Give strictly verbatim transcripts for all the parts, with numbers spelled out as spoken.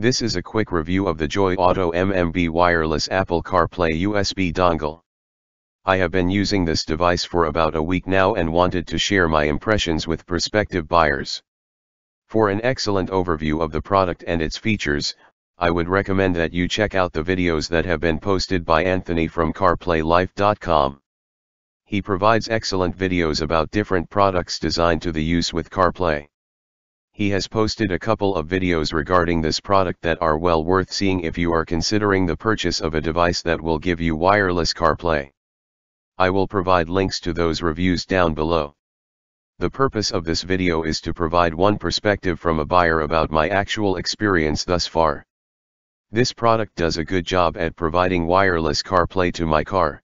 This is a quick review of the Joy Auto M M B wireless Apple CarPlay U S B dongle. I have been using this device for about a week now and wanted to share my impressions with prospective buyers. For an excellent overview of the product and its features, I would recommend that you check out the videos that have been posted by Anthony from car play life dot com. He provides excellent videos about different products designed to the use with CarPlay. He has posted a couple of videos regarding this product that are well worth seeing if you are considering the purchase of a device that will give you wireless CarPlay. I will provide links to those reviews down below. The purpose of this video is to provide one perspective from a buyer about my actual experience thus far. This product does a good job at providing wireless CarPlay to my car.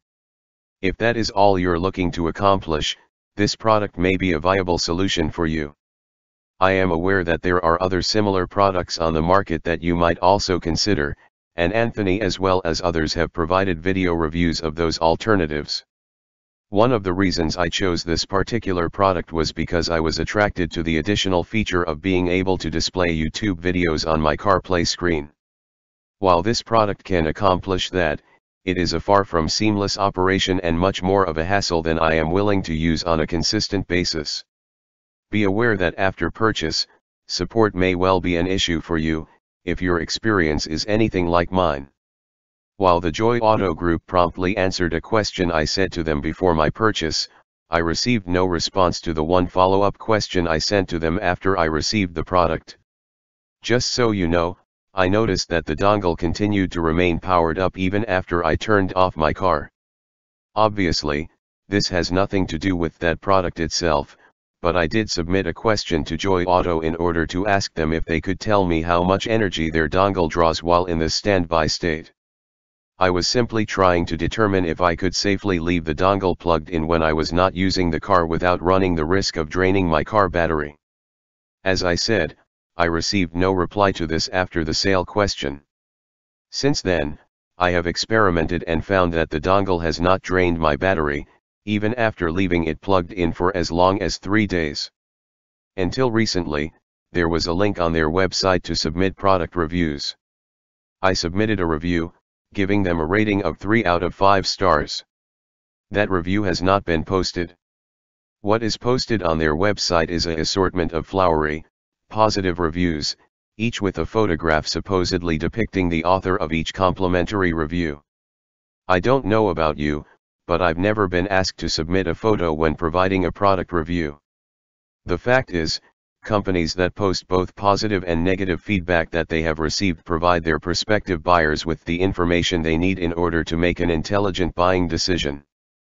If that is all you're looking to accomplish, this product may be a viable solution for you. I am aware that there are other similar products on the market that you might also consider, and Anthony as well as others have provided video reviews of those alternatives. One of the reasons I chose this particular product was because I was attracted to the additional feature of being able to display YouTube videos on my CarPlay screen. While this product can accomplish that, it is a far from seamless operation and much more of a hassle than I am willing to use on a consistent basis. Be aware that after purchase, support may well be an issue for you, if your experience is anything like mine. While the Joy Auto Group promptly answered a question I said to them before my purchase, I received no response to the one follow-up question I sent to them after I received the product. Just so you know, I noticed that the dongle continued to remain powered up even after I turned off my car. Obviously, this has nothing to do with that product itself, but I did submit a question to Joy Auto in order to ask them if they could tell me how much energy their dongle draws while in the standby state. I was simply trying to determine if I could safely leave the dongle plugged in when I was not using the car without running the risk of draining my car battery. As I said, I received no reply to this after the sale question. Since then, I have experimented and found that the dongle has not drained my battery, even after leaving it plugged in for as long as three days. Until recently, there was a link on their website to submit product reviews. I submitted a review, giving them a rating of three out of five stars. That review has not been posted. What is posted on their website is an assortment of flowery, positive reviews, each with a photograph supposedly depicting the author of each complimentary review. I don't know about you, but I've never been asked to submit a photo when providing a product review. The fact is, companies that post both positive and negative feedback that they have received provide their prospective buyers with the information they need in order to make an intelligent buying decision.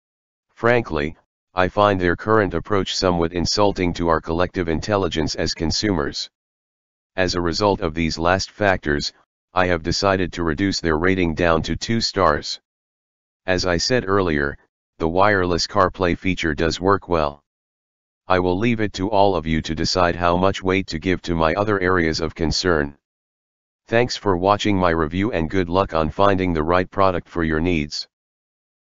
Frankly, I find their current approach somewhat insulting to our collective intelligence as consumers. As a result of these last factors, I have decided to reduce their rating down to two stars. As I said earlier, the wireless CarPlay feature does work well. I will leave it to all of you to decide how much weight to give to my other areas of concern. Thanks for watching my review and good luck on finding the right product for your needs.